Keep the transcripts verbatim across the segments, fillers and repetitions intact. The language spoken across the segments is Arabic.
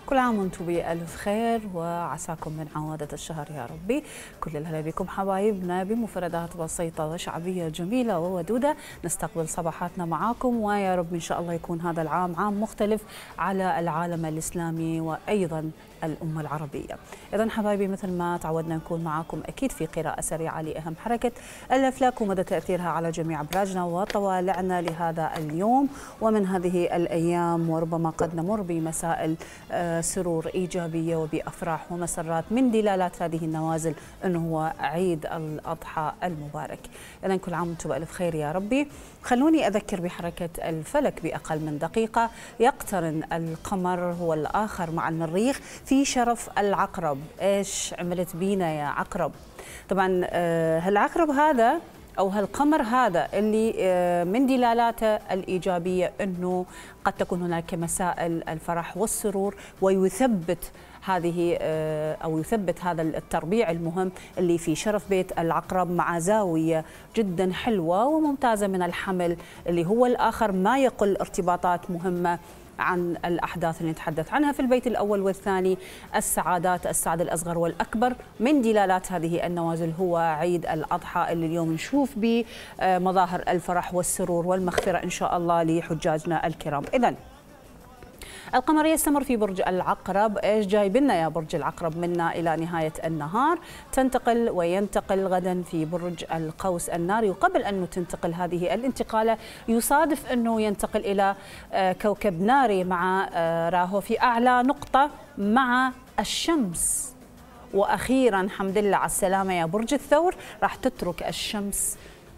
كل عام وانتم بألف خير وعساكم من عوادة الشهر يا ربي. كل الهلا بكم حبايبنا بمفردات بسيطة وشعبية جميلة وودودة نستقبل صباحاتنا معاكم، ويا رب إن شاء الله يكون هذا العام عام مختلف على العالم الإسلامي وأيضا الأمة العربية. إذن حبايبي مثل ما تعودنا نكون معاكم أكيد في قراءة سريعة لأهم حركة الأفلاك ومدى تأثيرها على جميع أبراجنا وطوالعنا لهذا اليوم ومن هذه الأيام، وربما قد نمر بمسائل سرور إيجابية وبأفراح ومسرات من دلالات هذه النوازل أنه هو عيد الأضحى المبارك. إذن كل عام وانتم بألف خير يا ربي. خلوني أذكر بحركة الفلك بأقل من دقيقة. يقترن القمر هو الآخر مع المريخ في شرف العقرب. إيش عملت بينا يا عقرب؟ طبعا هالعقرب هذا أو هالقمر هذا اللي من دلالاته الإيجابية أنه قد تكون هناك مسائل الفرح والسرور، ويثبت هذه أو يثبت هذا التربيع المهم اللي في شرف بيت العقرب مع زاوية جدا حلوة وممتازة من الحمل اللي هو الآخر ما يقل ارتباطات مهمة عن الأحداث اللي نتحدث عنها في البيت الأول والثاني. السعادات السعد الأصغر والأكبر من دلالات هذه النوازل هو عيد الأضحى اللي اليوم نشوف به مظاهر الفرح والسرور والمغفرة إن شاء الله لحجاجنا الكرام. إذن القمر يستمر في برج العقرب. ايش جايب لنا يا برج العقرب منا الى نهايه النهار؟ تنتقل وينتقل غدا في برج القوس الناري، وقبل انه تنتقل هذه الانتقاله يصادف انه ينتقل الى كوكب ناري مع راهو في اعلى نقطه مع الشمس. واخيرا الحمد لله على السلامه يا برج الثور، راح تترك الشمس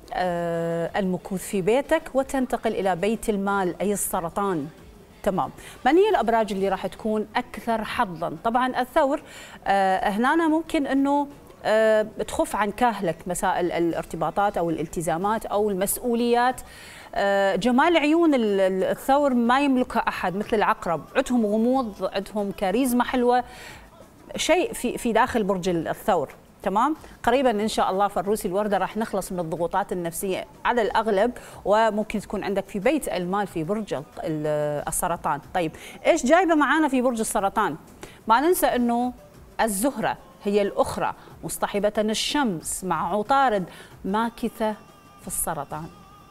المكوث في بيتك وتنتقل الى بيت المال اي السرطان. تمام. من هي الابراج اللي راح تكون اكثر حظا؟ طبعا الثور آه هنا ممكن انه آه تخف عن كاهلك مسائل الارتباطات او الالتزامات او المسؤوليات. آه جمال عيون الثور ما يملكها احد مثل العقرب، عندهم غموض، عندهم كاريزما حلوه، شيء في في داخل برج الثور. تمام. قريبا ان شاء الله فروسي الورده راح نخلص من الضغوطات النفسيه على الاغلب، وممكن تكون عندك في بيت المال في برج السرطان. طيب ايش جايبه معانا في برج السرطان؟ ما ننسى انه الزهره هي الاخرى مصطحبه الشمس مع عطارد ماكثه في السرطان.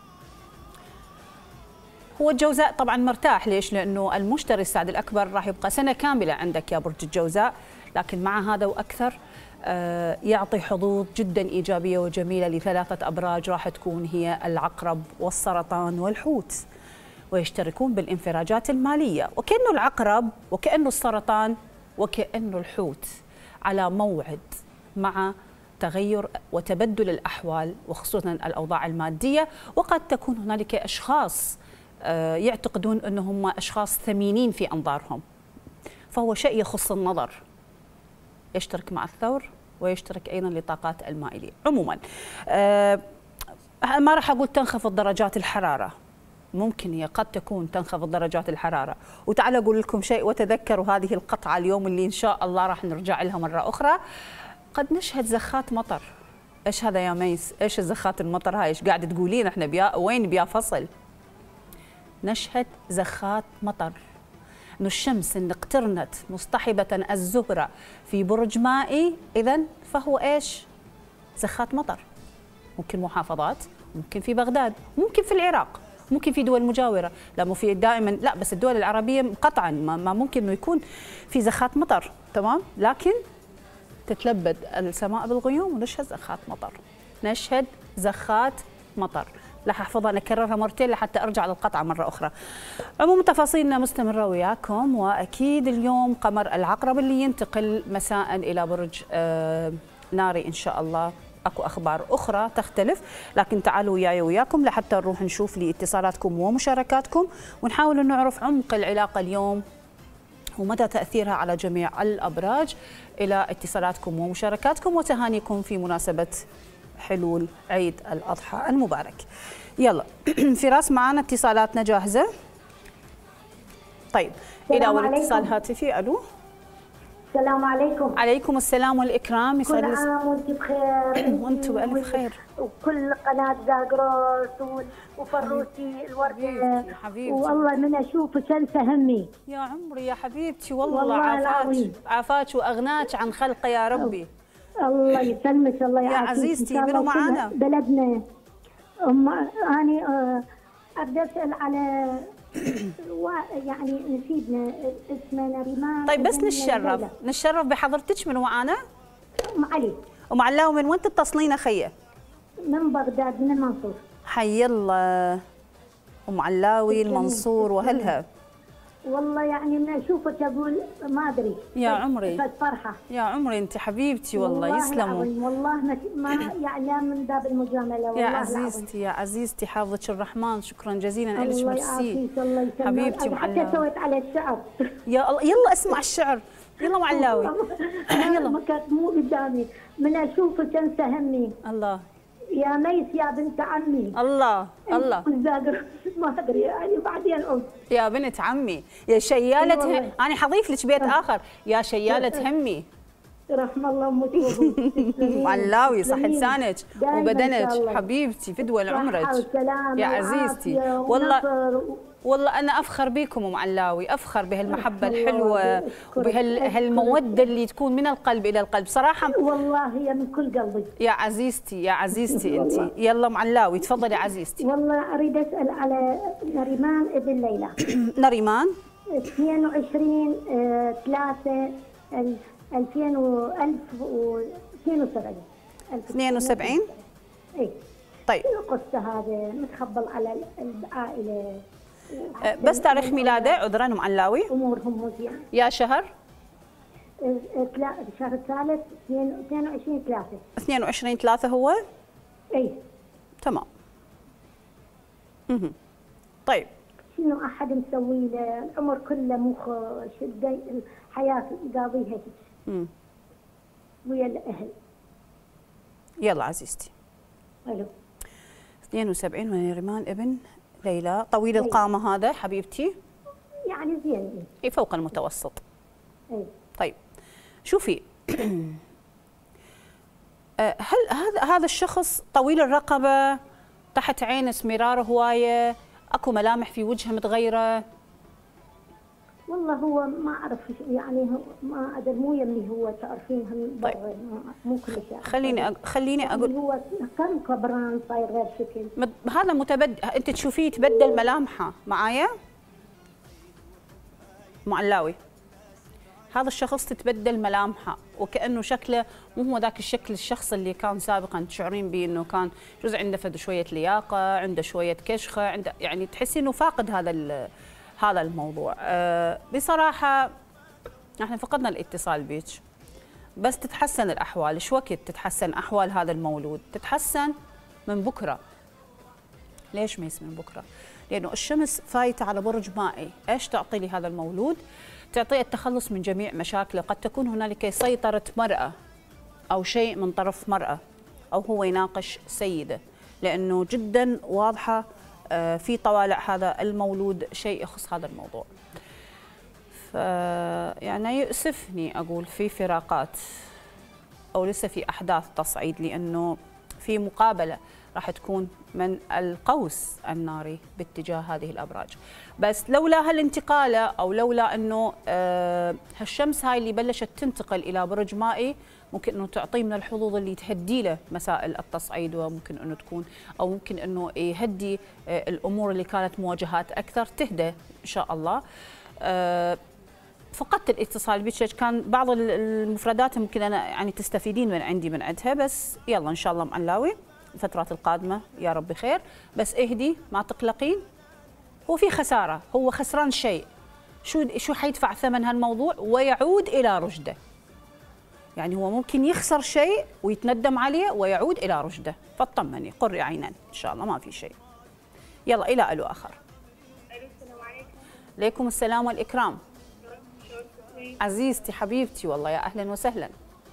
هو الجوزاء طبعا مرتاح، ليش؟ لانه المشتري السعد الاكبر راح يبقى سنه كامله عندك يا برج الجوزاء، لكن مع هذا واكثر يعطي حظوظ جدا إيجابية وجميلة لثلاثة أبراج راح تكون هي العقرب والسرطان والحوت، ويشتركون بالانفراجات المالية، وكأنه العقرب وكأنه السرطان وكأنه الحوت على موعد مع تغير وتبدل الأحوال وخصوصا الأوضاع المادية. وقد تكون هنالك أشخاص يعتقدون أنهم أشخاص ثمينين في أنظارهم، فهو شيء يخص النظر. يشترك مع الثور ويشترك ايضا لطاقات المائلين. عموما آه ما راح اقول تنخفض درجات الحراره، ممكن هي قد تكون تنخفض درجات الحراره. وتعالوا اقول لكم شيء وتذكروا هذه القطعه اليوم اللي ان شاء الله راح نرجع لها مره اخرى. قد نشهد زخات مطر. ايش هذا يا ميس؟ ايش الزخات المطر هاي؟ ايش قاعده تقولين؟ احنا بيا وين بيا فصل؟ نشهد زخات مطر. إنه الشمس إن اقترنت مصطحبة الزهرة في برج مائي، إذن فهو إيش؟ زخات مطر. ممكن محافظات، ممكن في بغداد، ممكن في العراق، ممكن في دول مجاورة، لا مو في دائما، لا بس الدول العربية قطعا ما ممكن إنه يكون في زخات مطر، تمام؟ لكن تتلبد السماء بالغيوم ونشهد زخات مطر. نشهد زخات مطر. راح احفظها نكررها مرتين لحتى ارجع للقطعه مره اخرى. عموما تفاصيلنا مستمره وياكم، واكيد اليوم قمر العقرب اللي ينتقل مساء الى برج آه ناري ان شاء الله. اكو اخبار اخرى تختلف، لكن تعالوا وياي وياكم لحتى نروح نشوف لاتصالاتكم ومشاركاتكم ونحاول نعرف عمق العلاقه اليوم ومدى تاثيرها على جميع الابراج. الى اتصالاتكم ومشاركاتكم وتهانيكم في مناسبه حلول عيد الأضحى المبارك. يلا فراس معنا اتصالاتنا جاهزة؟ طيب إلى أول اتصال هاتفي. ألو السلام عليكم. عليكم السلام والإكرام. كل عام وانت بخير. وانتم بألف خير. وكل قناة زاغروس وفروسي الوردة. حبيبتي والله من أشوفك أنسى همي. يا عمري يا حبيبتي، والله, والله عافاك عافاك وأغناك عن خلقه يا ربي. الله يسلمك. الله يعافيك. يا عزيزتي منو معانا؟ بلدنا. أم أنا أبدأ أسأل على يعني نسيبنا اسمه نريمان. طيب بس نتشرف نتشرف بحضرتك. منو معانا؟ ام علي. ام علاوي، من وين تتصلين خيه؟ من بغداد، من المنصور. حي الله ام علاوي المنصور واهلها. والله يعني من اشوفك اقول ما ادري يا عمري فرحه. يا عمري انت حبيبتي والله, والله يسلموا. والله ما, ما يعني من باب المجامله. والله يا عزيزتي يا عزيزتي حافظك الرحمن. شكرا جزيلا لك. الله يعافيك. الله يسلمك حبيبتي ام علاوي. حتى سويت على الشعر. يا الله يلا اسمع الشعر. يلا ام علاوي. يلا ما كانت مو قدامي. من اشوفك انسى همي. الله يا ميس يا بنت عمي. الله الله ما ادري يعني بعدين قلت يا بنت عمي يا شيالة. انا حضيف لك بيت اخر. يا شيالة همي. رحم الله امك. علاوي صح لسانك وبدنك حبيبتي فدوى لعمرك يا عزيزتي. والله والله انا افخر بكم ام علاوي، افخر بهالمحبه الحلوه وبهالموده اللي تكون من القلب الى القلب صراحه. والله هي من كل قلبي يا عزيزتي يا عزيزتي انت. يلا ام علاوي تفضلي عزيزتي. والله اريد اسال على نريمان ابن ليلى. نريمان اثنين وعشرين ثلاثة ألفين واثنين وسبعين. اثنين وسبعين. اي طيب القصه هذا متخبل على العائله. بس تاريخ ميلاده عذرا ام علاوي. امورهم مزيان. يا شهر؟ الشهر الثالث اثنين وعشرين ثلاثة. اثنين وعشرين ثلاثة هو؟ اي تمام. اها طيب شنو احد مسوي له؟ العمر كله مخ شدي الحياه قاضيها هيك ويا الاهل. يلا عزيزتي. الو. اثنين وسبعين ونريمان ابن ليلى. طويل أي. القامه هذا حبيبتي؟ يعني زين. اي فوق المتوسط. اي طيب شوفي هل هذا هذا الشخص طويل الرقبه، تحت عينه اسمرار هوايه، اكو ملامح في وجهه متغيره؟ والله هو ما اعرف يعني ما ادري مو يمي هو تعرفين هم. طيب مو كل شيء. خليني أ... خليني اقول هو كم كبران صاير غير شكل. مد... هذا متبدل. انت تشوفيه يتبدل ملامحه معايا معلاوي. هذا الشخص تتبدل ملامحه وكانه شكله مو هو ذاك الشكل الشخص اللي كان سابقا تشعرين به انه كان جزء عنده فد شويه لياقه، عنده شويه كشخه، عنده يعني تحسي انه فاقد هذا هذا الموضوع. أه بصراحه احنا فقدنا الاتصال بيك، بس تتحسن الاحوال. شو وقت تتحسن احوال هذا المولود؟ تتحسن من بكره. ليش ميس من بكره؟ لانه الشمس فايته على برج مائي. ايش تعطي لي هذا المولود؟ تعطيه التخلص من جميع مشاكله. قد تكون هنالك سيطرة مرأة أو شيء من طرف مرأة، أو هو يناقش سيدة، لأنه جدا واضحة في طوالع هذا المولود شيء يخص هذا الموضوع. ف يعني يؤسفني أقول في فراقات أو لسه في أحداث تصعيد، لأنه في مقابلة راح تكون من القوس الناري باتجاه هذه الابراج. بس لولا هالانتقاله او لولا انه آه هالشمس هاي اللي بلشت تنتقل الى برج مائي، ممكن انه تعطيه من الحظوظ اللي تهدي له مسائل التصعيد، وممكن انه تكون او ممكن انه يهدي آه الامور اللي كانت مواجهات اكثر تهدى ان شاء الله. آه فقدت الاتصال بك، كان بعض المفردات ممكن انا يعني تستفيدين من عندي من عندها، بس يلا ان شاء الله معلاوي الفترات القادمة يا رب خير. بس اهدي ما تقلقين. هو في خسارة، هو خسران شيء. شو شو حيدفع ثمن هالموضوع ويعود إلى رشده. يعني هو ممكن يخسر شيء ويتندم عليه ويعود إلى رشده، فاطمني قري عينا إن شاء الله ما في شيء. يلا إلى ألو آخر. السلام عليكم. عليكم السلام والإكرام. عزيزتي حبيبتي والله يا أهلا وسهلا.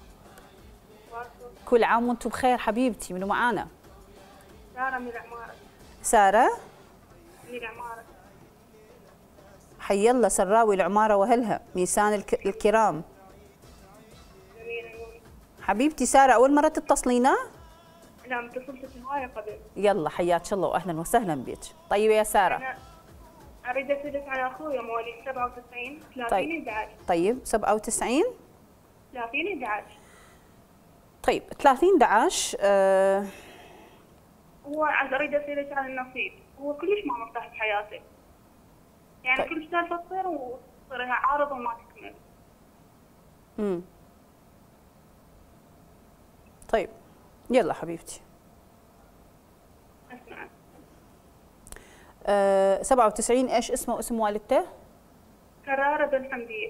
كل عام وانتم بخير حبيبتي. منو معانا؟ سارة من العمارة. سارة؟ من العمارة. حي الله سراوي العمارة وأهلها، ميسان الك... الكرام. حبيبتي ساره، اول مره تتصلينا؟ لا اتصلت هواية قبل. يلا حياك الله واهلا وسهلا بك. طيب يا ساره، أنا أريد أسألك على أخويا مواليد سبعة وتسعين ثلاثين طيب. أحد عشر. طيب سبعة وتسعين ثلاثين أحد عشر. طيب ثلاثين أحد عشر. آه هو عاد أريد أسألك عن النصيب، هو كلش ما مرتاح بحياته. يعني طيب. كل سالفة تصير وتصير عارضة وما تكمل. امم طيب يلا حبيبتي. أسمع. آه سبعة وتسعين ايش اسمه واسم والدته؟ كرارة بن حمدية.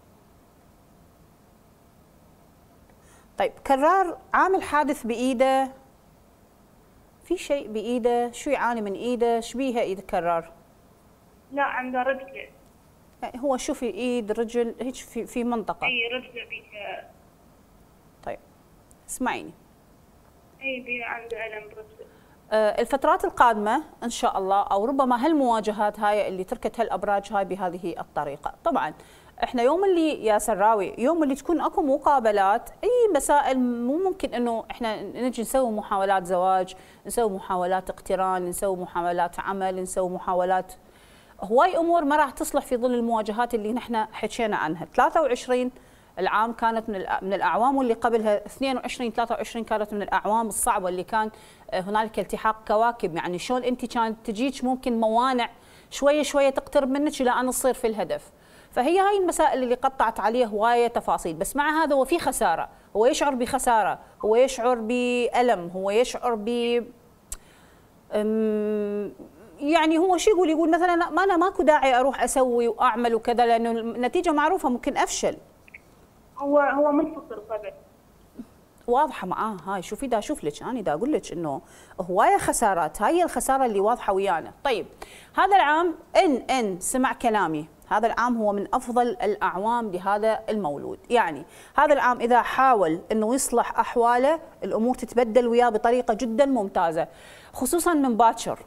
طيب كرار عامل حادث بايده؟ في شيء بايده؟ شو يعاني من ايده؟ شو بيها ايد كرار؟ لا عنده رجلة. يعني هو شو في ايد رجل هيك في في منطقه؟ أي رجلة بيها. طيب اسمعيني. أي بيها عنده ألم برجلة. آه الفترات القادمه ان شاء الله، او ربما هالمواجهات هاي اللي تركت هالابراج هاي بهذه الطريقه، طبعا احنا يوم اللي يا سراوي يوم اللي تكون اكو مقابلات، اي مسائل مو ممكن انه احنا نجي نسوي محاولات زواج، نسوي محاولات اقتران، نسوي محاولات عمل، نسوي محاولات هواي امور ما راح تصلح في ظل المواجهات اللي نحن حكينا عنها. ثلاثة وعشرين العام كانت من من الاعوام، واللي قبلها اثنين وعشرين ثلاثة وعشرين كانت من الاعوام الصعبه اللي كان هنالك التحاق كواكب. يعني شلون انت كانت تجيك ممكن موانع شويه شويه تقترب منك الى ان تصير في الهدف. فهي هاي المسائل اللي قطعت عليه هوايه تفاصيل، بس مع هذا هو في خساره، هو يشعر بخساره، هو يشعر بألم، هو يشعر ب يعني هو شو يقول؟ يقول مثلا ما انا ماكو داعي اروح اسوي واعمل وكذا لانه النتيجه معروفه ممكن افشل. هو هو منفصل قبل. واضحه معاه هاي. شوفي دا اشوف لك انا دا اقول لك انه هوايه خسارات، هاي الخساره اللي واضحه ويانا. طيب هذا العام ان ان سمع كلامي، هذا العام هو من افضل الاعوام لهذا المولود. يعني هذا العام اذا حاول انه يصلح احواله الامور تتبدل وياه بطريقه جدا ممتازه، خصوصا من باكر،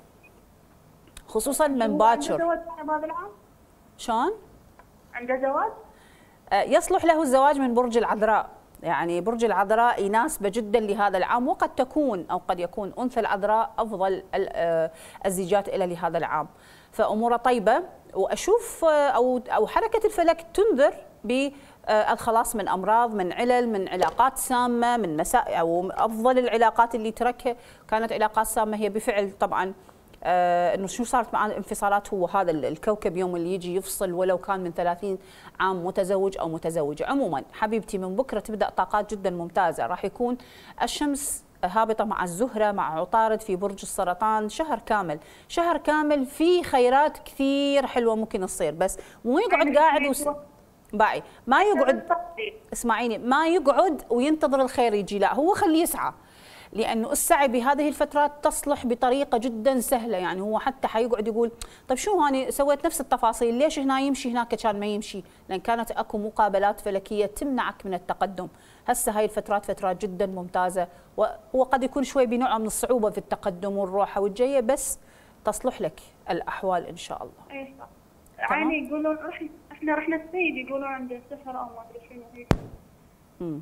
خصوصا من باكر. عنده زواج هذا العام؟ شلون؟ عنده زواج؟ آه يصلح له الزواج من برج العذراء، يعني برج العذراء يناسبه جدا لهذا العام، وقد تكون او قد يكون انثى العذراء افضل الزيجات له لهذا العام. فاموره طيبه، واشوف او او حركه الفلك تنذر بالخلاص من امراض، من علل، من علاقات سامه، من مسائل او افضل العلاقات اللي تركها كانت علاقات سامه هي بفعل طبعا. آه انه شو صارت مع الانفصالات، هو هذا الكوكب يوم اللي يجي يفصل ولو كان من ثلاثين عام متزوج او متزوجه. عموما حبيبتي من بكره تبدا طاقات جدا ممتازه، راح يكون الشمس هابطه مع الزهره مع عطارد في برج السرطان شهر كامل، شهر كامل فيه خيرات كثير حلوه ممكن تصير، بس مو يقعد قاعد وس... باعي ما يقعد. اسمعيني، ما يقعد وينتظر الخير يجي، لا هو خليه يسعى، لانه السعي بهذه الفترات تصلح بطريقه جدا سهله. يعني هو حتى حيقعد يقول طيب شو هاني سويت نفس التفاصيل، ليش هنا يمشي هناك كان ما يمشي؟ لان كانت اكو مقابلات فلكيه تمنعك من التقدم. هسه هاي الفترات فترات جدا ممتازه، وهو قد يكون شوي بنوع من الصعوبه في التقدم والروحه والجايه، بس تصلح لك الاحوال ان شاء الله. اي صح. عيني يقولون احنا رحنا السيد يقولون عنده سفر او ما ادري شنو هيك. امم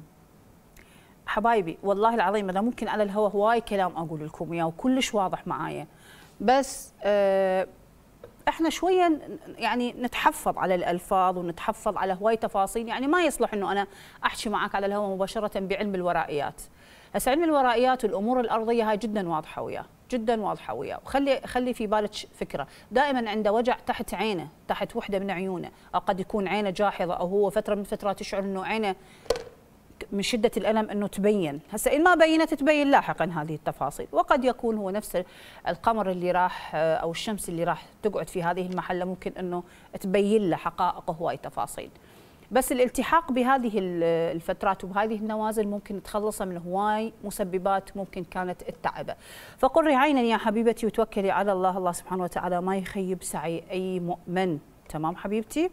حبايبي والله العظيم انا ممكن على الهواء هواي كلام اقول لكم اياه وكلش واضح معايا، بس اه احنا شويه يعني نتحفظ على الالفاظ ونتحفظ على هواي تفاصيل. يعني ما يصلح انه انا احكي معك على الهواء مباشره بعلم الورائيات. هسه علم الورائيات والامور الارضيه هاي جدا واضحه وياه، جدا واضحه وياه، وخلي خلي في بالك فكره، دائما عنده وجع تحت عينه، تحت وحده من عيونه، او قد يكون عينه جاحظه، او هو فتره من فترات يشعر انه عينه من شدة الألم أنه تبين. هسه إن ما بينت تبين لاحقا هذه التفاصيل، وقد يكون هو نفس القمر اللي راح أو الشمس اللي راح تقعد في هذه المحلة ممكن أنه تبين له حقائق هواي تفاصيل. بس الالتحاق بهذه الفترات وبهذه النوازل ممكن تخلصها من هواي مسببات ممكن كانت التعبة. فقري عينا يا حبيبتي وتوكلي على الله، الله سبحانه وتعالى ما يخيب سعي أي مؤمن. تمام حبيبتي؟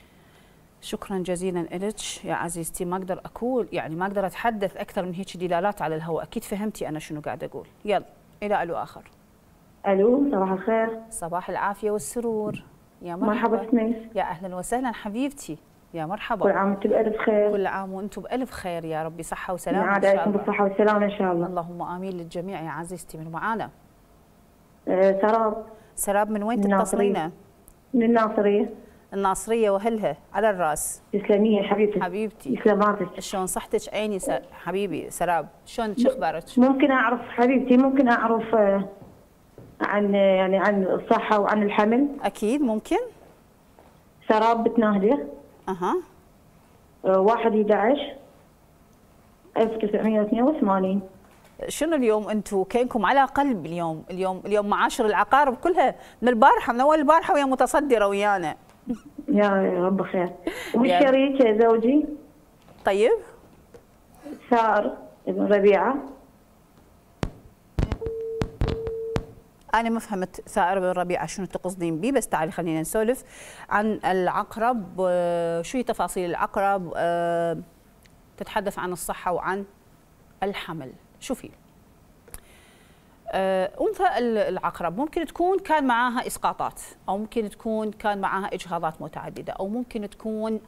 شكرا جزيلا لك يا عزيزتي. ما اقدر اقول يعني ما اقدر اتحدث اكثر من هيك دلالات على الهواء، اكيد فهمتي انا شنو قاعده اقول. يلا الى الو اخر. الو صباح الخير. صباح العافيه والسرور يا مرحبا. مرحبا سميس. يا اهلا وسهلا حبيبتي. يا مرحبا. كل عام وانتم بألف خير. كل عام وانتم بألف خير يا ربي، صحة وسلامة نعاد إن شاء عليكم الله. بالصحة والسلامة إن شاء الله. اللهم آمين للجميع يا عزيزتي. من معانا؟ أه سراب. سراب من وين تتصلينا؟ من الناصرية. الناصرية وهلها على الراس. تسلمي حبيبتي. حبيبتي. سلاماتك. شلون صحتك عيني س... حبيبي سراب، شلون شو اخبارك؟ ممكن أعرف حبيبتي، ممكن أعرف آه، عن يعني عن الصحة وعن الحمل؟ أكيد ممكن. سراب بنت ناهدة. أها. واحد أحد عشر ألف وتسعمئة واثنين وثمانين. شنو اليوم انتم كينكم على قلب اليوم؟ اليوم اليوم معاشر العقارب كلها من البارحه، من اول البارحه وهي متصدره ويانا. يا رب خير. والشريك زوجي. طيب. سائر ابن ربيعه. أنا ما فهمت ثائر بن ربيعة شنو تقصدين به، بس تعالي خلينا نسولف عن العقرب. شو هي تفاصيل العقرب؟ تتحدث عن الصحة وعن الحمل. شوفي، أنثى العقرب ممكن تكون كان معاها إسقاطات، أو ممكن تكون كان معاها إجهاضات متعددة، أو ممكن تكون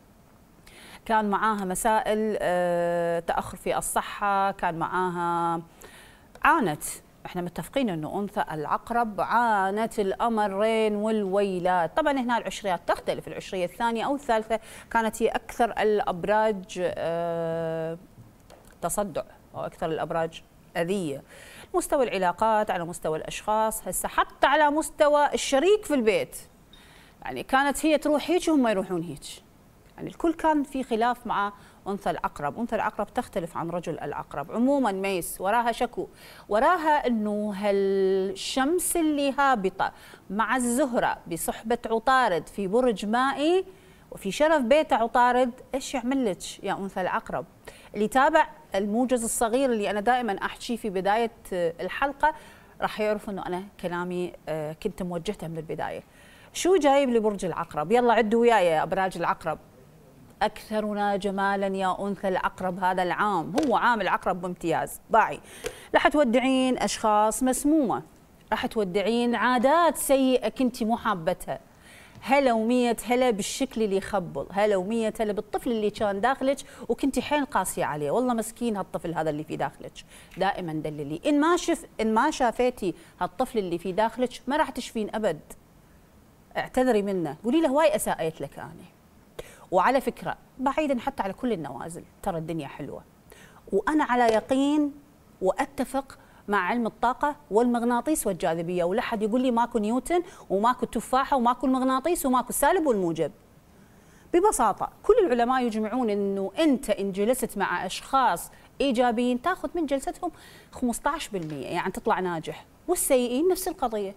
كان معاها مسائل تأخر في الصحة، كان معاها عانت. احنا متفقين انه انثى العقرب عانت الامرين والويلات. طبعا هنا العشريات تختلف، العشريه الثانيه او الثالثه كانت هي اكثر الابراج اه تصدع او اكثر الابراج اذيه. مستوى العلاقات، على مستوى الاشخاص، هسه حتى على مستوى الشريك في البيت. يعني كانت هي تروح هيك وهم يروحون هيك. يعني الكل كان في خلاف مع أنثى العقرب. أنثى العقرب تختلف عن رجل العقرب. عموما ميس وراها شكو، وراها أنه هالشمس اللي هابطة مع الزهرة بصحبة عطارد في برج مائي وفي شرف بيت عطارد، إيش يعمل لك يا أنثى العقرب؟ اللي تابع الموجز الصغير اللي أنا دائما أحكي في بداية الحلقة راح يعرف أنه أنا كلامي كنت موجهته من البداية. شو جايب لبرج العقرب؟ يلا عدوا وياي يا أبراج العقرب. أكثرنا جمالا يا أنثى العقرب هذا العام، هو عام العقرب بامتياز. باعي راح تودعين أشخاص مسمومة، راح تودعين عادات سيئة كنتي مو حابتها. هلا ومية هلا بالشكل اللي يخبل، هلا ومية هلا بالطفل اللي كان داخلك وكنتي حيل قاسية عليه، والله مسكين هالطفل هذا اللي في داخلك. دائما دللي، إن ما شف إن ما شافيتي هالطفل اللي في داخلك ما راح تشفين أبد. اعتذري منه، قولي له واي أساءيت لك أنا. وعلى فكرة بعيدا حتى على كل النوازل، ترى الدنيا حلوة، وأنا على يقين وأتفق مع علم الطاقة والمغناطيس والجاذبية، ولا حد يقول لي ماكو نيوتن وماكو التفاحة وماكو المغناطيس وماكو السالب والموجب. ببساطة كل العلماء يجمعون أنه أنت إن جلست مع أشخاص إيجابيين تاخذ من جلستهم خمسة عشر بالمئة، يعني تطلع ناجح، والسيئين نفس القضية.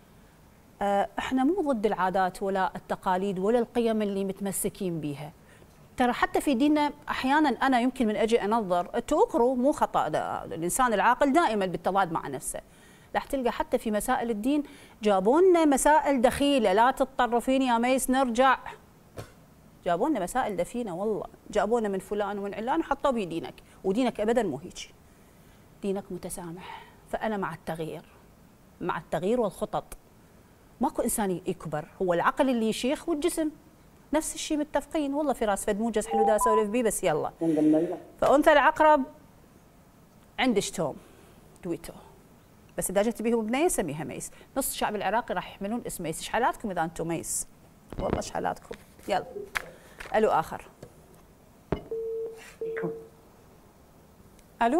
احنا مو ضد العادات ولا التقاليد ولا القيم اللي متمسكين بيها. ترى حتى في ديننا احيانا انا يمكن من اجي انظر، تؤقروا مو خطا، الانسان العاقل دائما بالتضاد مع نفسه. راح تلقى حتى في مسائل الدين جابوا لنا مسائل دخيله، لا تتطرفين يا ميس نرجع. جابوا لنا مسائل دفينه والله، جابوا لنا من فلان ومن علان وحطوا بدينك، ودينك ابدا مو هيك. دينك متسامح، فانا مع التغيير، مع التغيير والخطط. ماكو انسان يكبر، هو العقل اللي يشيخ والجسم نفس الشيء. متفقين والله. في راس فد موجز حلو دا اسولف بيه، بس يلا. فانثى العقرب عندك توم دويتو، بس اذا جت بيهم بنيه سميها ميس. نص الشعب العراقي راح يحملون اسم ميس. ايش حالاتكم اذا انتم ميس؟ والله ايش حالاتكم؟ يلا الو اخر. الو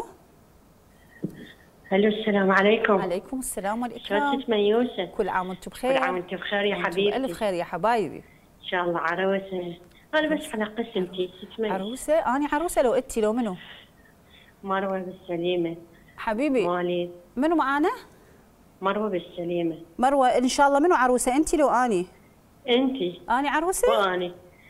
الو السلام عليكم. عليكم السلام والاكرام. شلونك ميوسة؟ كل عام وانتم بخير. كل عام وانتم بخير يا حبيبتي. الف خير يا حبايبي. ان شاء الله عروسه. انا بس على قسمتي اسمي عروسه. انا عروسه لو انتي لو منو؟ مروه بالسليمه حبيبي. مالي منو معانا؟ مروه بالسليمه. مروه ان شاء الله. منو عروسه انتي لو اني؟ انتي. اني عروسه؟ واني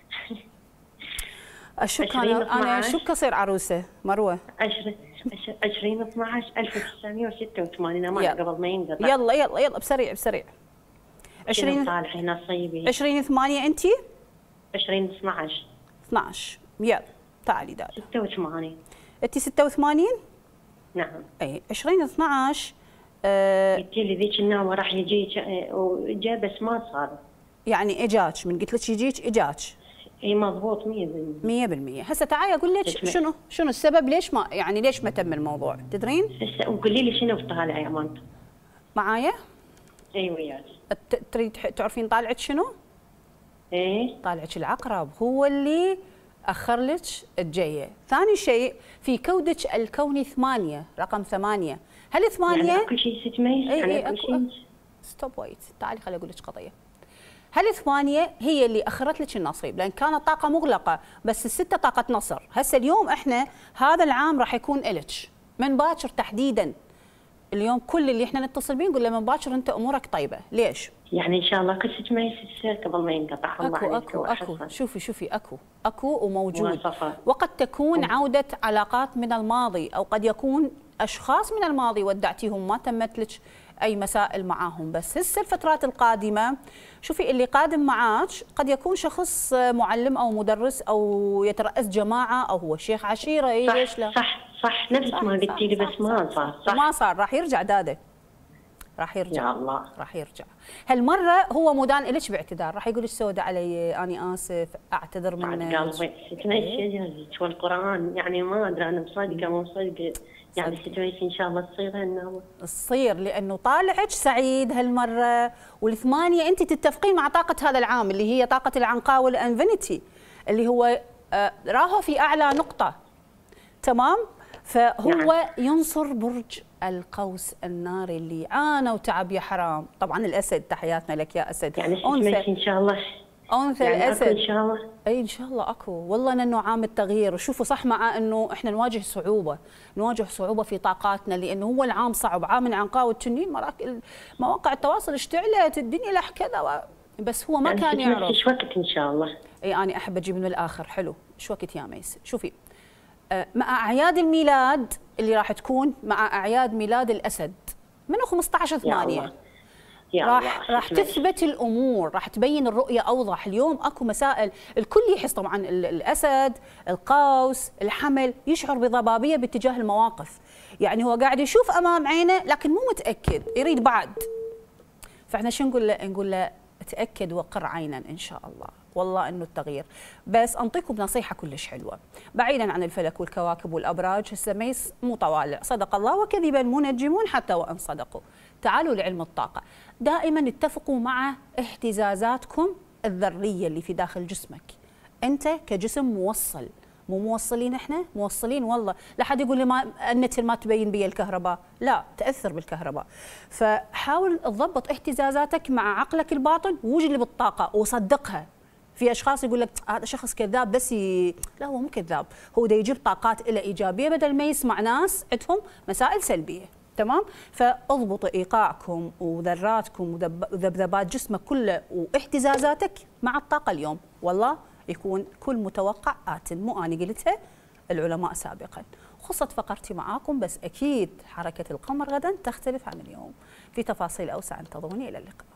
اشك انا انا اشك اصير عروسه مروه. عشرين اثنعش ألف وتسعمئة وستة وثمانين ما قبل ما ينقطع. يلا يلا يلا بسريع بسريع. عشرين صالح نصيبي. عشرين ثمانية انتي؟ عشرين اثنعش. اثنعش. يلا تعالي دادا. ستة وثمانين. انتي ستة وثمانين؟ نعم. اي عشرين اثنعش. أه قلت لي ذيك النومه راح يجيك وجا بس ما صار. يعني اجاك من قلت لك يجيك اجاك. اي مضبوط مية بالمية. مية بالمية. هسه تعالي اقول لك شنو شنو السبب ليش ما يعني ليش ما تم الموضوع، تدرين؟ هسه وقولي لي شنو بطالع يا مانت؟ معايا؟ اي وياك. تريد تعرفين طالعك شنو؟ ايه طالعك العقرب هو اللي اخر لك الجايه. ثاني شيء في كودك الكوني ثمانية، رقم ثمانية. هل ثمانية؟ يعني كل شيء ست ميس؟ اي يعني اي كل شيء. ستوب ويت، تعالي خليني اقول لك قضيه. هل ثمانية هي اللي اخرت لك النصيب لان كانت طاقه مغلقه، بس السته طاقه نصر. هسه اليوم احنا هذا العام راح يكون الك من باكر تحديدا. اليوم كل اللي احنا نتصل بيه نقول له من باكر انت امورك طيبه، ليش؟ يعني ان شاء الله كل ست ميس تصير قبل ما ينقطع. الله اكو عليك اكو اكو شوفي شوفي اكو اكو وموجود. وقد تكون عوده علاقات من الماضي، او قد يكون اشخاص من الماضي ودعتيهم ما تمت لك اي مسائل معاهم. بس هسه الفترات القادمه شوفي اللي قادم معاك قد يكون شخص معلم او مدرس او يترأس جماعه او هو شيخ عشيره. اي ليش لا؟ صح صح نفس ما قلتي لي، بس ما صار. صح ما صار، راح يرجع داده، راح يرجع يا الله، راح يرجع. هالمره هو مدان لك باعتذار، راح يقول لك سودة علي، اني اسف، اعتذر منك. قلبي ست ميس والقران يعني ما ادري انا مصدقه مو مصدقه. يعني ست ميس ان شاء الله تصير هالنوبه. تصير لانه طالعك سعيد هالمره. والثمانيه انت تتفقين مع طاقه هذا العام اللي هي طاقه العنقاء والانفينيتي اللي هو آه راهو في اعلى نقطه. تمام؟ فهو يعني ينصر برج القوس الناري اللي عانى وتعب يا حرام. طبعا الاسد، تحياتنا لك يا اسد. يعني ست ميس ان شاء الله انثى يعني الاسد ان شاء الله. اي ان شاء الله اكو. والله انه عام التغيير. وشوفوا صح مع انه احنا نواجه صعوبه، نواجه صعوبه في طاقاتنا لانه هو العام صعب، عام العنقاء والتنين. مواقع التواصل اشتعلت، الدنيا لح كذا و... بس هو ما يعني كان يعرف. ايش وقت ان شاء الله؟ اي انا احب اجيب من الاخر. حلو، ايش وقت يا ميس؟ شوفي آه مع اعياد الميلاد اللي راح تكون مع اعياد ميلاد الاسد منه خمسة عشر ثمانية راح راح تثبت الامور، راح تبين الرؤيه اوضح. اليوم اكو مسائل الكل يحس، طبعا الاسد، القوس، الحمل يشعر بضبابيه باتجاه المواقف. يعني هو قاعد يشوف امام عينه لكن مو متاكد، يريد بعد. فاحنا شو نقول له؟ نقول له تاكد وقر عينا ان شاء الله. والله انه التغيير. بس انطيكم بنصيحه كلش حلوه بعيدا عن الفلك والكواكب والابراج. هسه ميس مو طوالع، صدق الله وكذبا منجمون حتى وان صدقوا. تعالوا لعلم الطاقه، دائما اتفقوا مع اهتزازاتكم الذريه اللي في داخل جسمك. انت كجسم موصل، مو موصلين احنا؟ موصلين والله. لا حد يقول لي ما النت ما تبين بي الكهرباء، لا تاثر بالكهرباء. فحاول تضبط اهتزازاتك مع عقلك الباطن واجلب الطاقه وصدقها. في اشخاص يقول لك هذا شخص كذاب بس ي... لا هو مو كذاب، هو دا يجيب طاقات الى ايجابيه بدل ما يسمع ناس عندهم مسائل سلبيه. تمام؟ فاضبطوا ايقاعكم وذراتكم وذبذبات جسمك كله واهتزازاتك مع الطاقه اليوم. والله يكون كل متوقع آت. مو انا قلتها، العلماء سابقا. خصت فقرتي معاكم، بس اكيد حركه القمر غدا تختلف عن اليوم. في تفاصيل اوسع انتظروني. الى اللقاء.